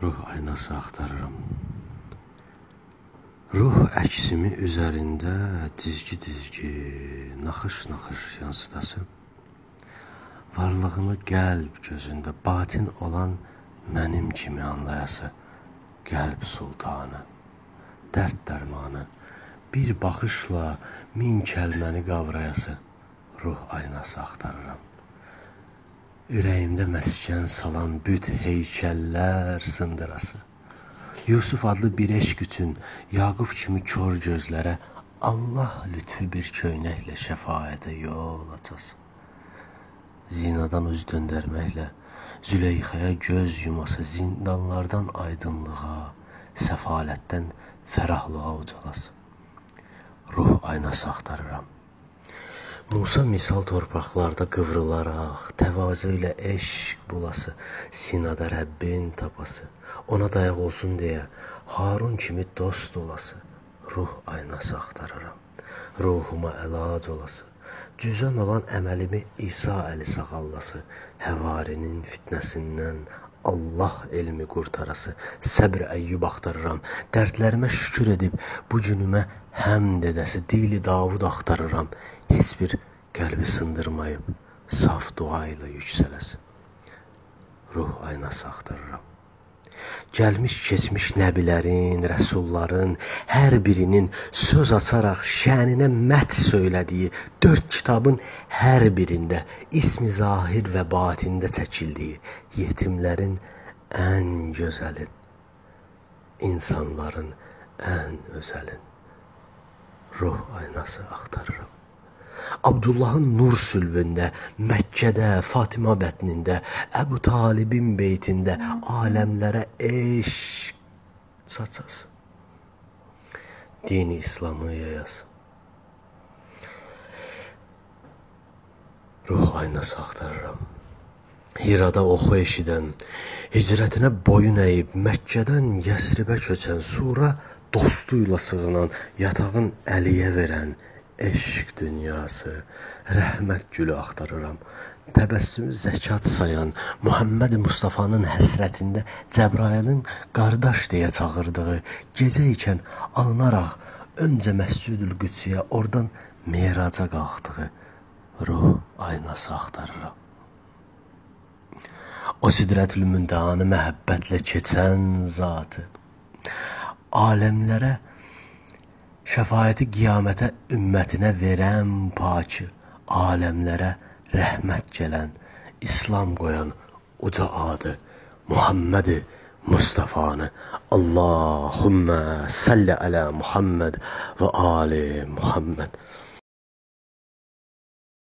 Ruh aynası axtarıram. Ruh əksimi üzərində cizgi-cizgi, naxış-naxış yansıdası. Varlığımı qəlb gözündə batin olan mənim kimi anlayası. Qəlb sultanı, dərd dərmanı, bir baxışla min kəlməni qavrayası. Ruh aynası axtarıram. Ürəyimdə məskən salan büt heykəllər sındırası. Yusuf adlı bir eşq üçün Yaqub kimi kör gözlərə Allah lütfü bir köynəklə şəfaətə yol açası. Zinadan üz döndərməklə Züleyxaya göz yuması, zindanlardan aydınlığa, səfalətdən fərahlığa ucalası. Ruh aynası axtarıram. Musa misal torpaqlarda qıvrılaraq, təvazö ilə eşq bulası, sinada Rəbbin tapası, ona dayaq olsun deyə Harun kimi dost olası. Ruh aynası axtarıram. Ruhuma əlac olası, cüzəm olan əməlimi İsa əli sağallası, həvarinin fitnəsindən Allah elmi qurtarası. Səbr Əyyub axtarıram. Dərdlərimə şükür edib bu günümə həmd edəsi, dili Davud axtarıram. Heç bir qəlbi sındırmayıb saf dua ilə yüksələsi. Ruh aynası axtarıram. Gəlmiş keçmiş nəbilərin, rəsulların hər birinin söz açaraq şəninə məth söylədiyi 4 kitabın hər birində ismi zahir və batində çəkildiyi yetimlərin ən gözəlin, insanların ən özəlin. Ruh aynası axtarıram. Abdullahın Nur sülbündə, Məkkədə, Fatima bətnində, Əbu Talibin beytində aləmlərə eşq saçası. Dini İslamı yayası. Ruh aynası axtarıram. Hirada oxu eşidən, hicrətinə boyun əyib, Məkkədən Yəsribə köçən, Sura dostuyla sığınan, yatağın Əliyə verən, eşq dünyası, rəhmət gülü axtarıram. Təbəssümü zəkat sayan, Muhammed Mustafa'nın həsrətində Cəbrailin qardaş deyə çağırdığı, gecə ikən alınaraq öncə Məscid-ül Qüdsiyə, oradan Meyraca qalxdığı ruh aynası axtarıram. O Sidrətül Müntahanı məhəbbətlə keçən zatı, aləmlərə şəfaəti qiyamətə ümmətinə verən pakı, aləmlərə rəhmət gələn, İslam qoyan uca adı Muhammed Mustafa'nı. Allahümmə salli alə Muhammed və ali Muhammed.